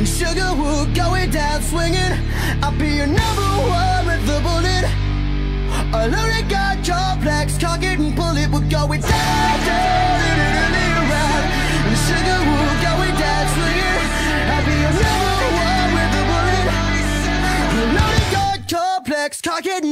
And Sugarwood going down swinging. I'll be your number one with the bullet. A loaded gun, complex, cock it and pull it. We're going down, down, around. And Sugarwood going down swinging. I'll be your number one with the bullet. A loaded gun, complex, cock it and